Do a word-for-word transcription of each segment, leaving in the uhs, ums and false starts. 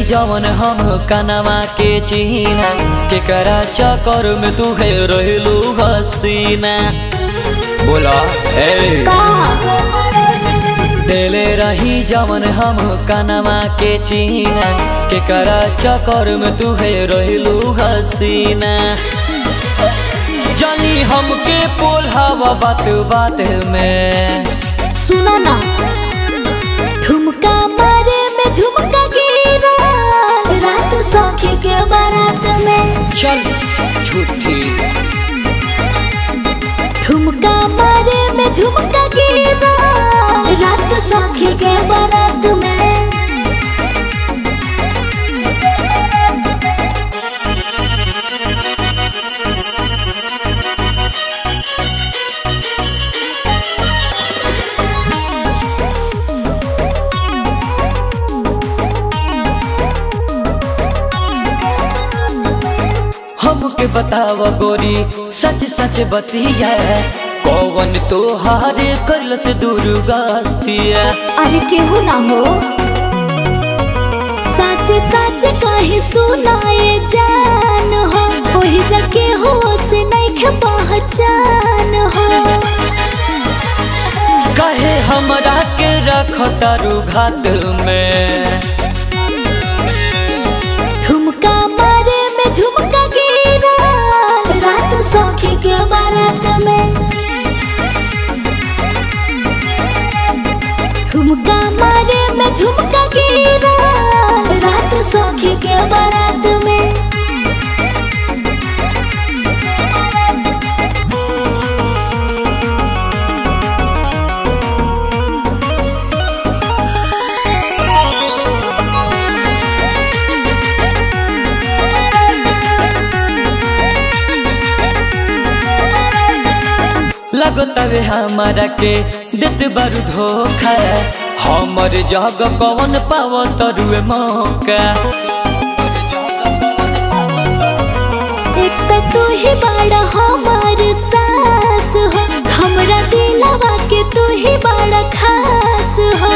जवन हम कनवा के चीना के करा चक्कर में तू है रहलू हसीना। बोला ए देले रही जवन हम कनवा के चीना के करा चक्कर में तू है रहलू हसीना। जानी हमके पोल्हावा बात बात में सुना ना ठुमका मारे में झुमका गिरा रात सखी के बारात में। चल झूठी ठुमका मारे में झुमका गिरा रात सखी के बारात में। हमके बताव गोरी सच सच बतिया कौन तोहारे करल से दूर गतिया। अरे केहू ना हो सच सच कही सुनाए जान हो वही जके हो से नहीं खे पहचान हो। कहे हमरा के रख तारू घाट में ठुमका मारे में झुमका गिरा रात सखी के बारात में। ठुमका मारे में झुमका गिरा रात सखी के बारात में। लगतवे हमारा के देत बारू धोखा हमर जग कौन पाव तरुए मौका। एक तो तू ही बड़ा हमार सास हो हमरा दिलवा के तू ही बड़ा खास हो।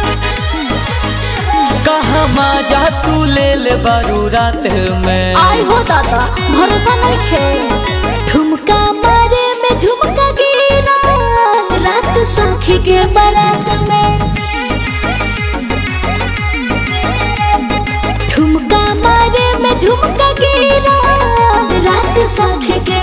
कहाँ माजा तू ले ले बारू रात में आई हो दादा भरोसा नहीं खे। ठुमका मारे में झुमका गिरा रात सखी के बारात में। ठुमका मारे में झुमका गिरा रात सखी के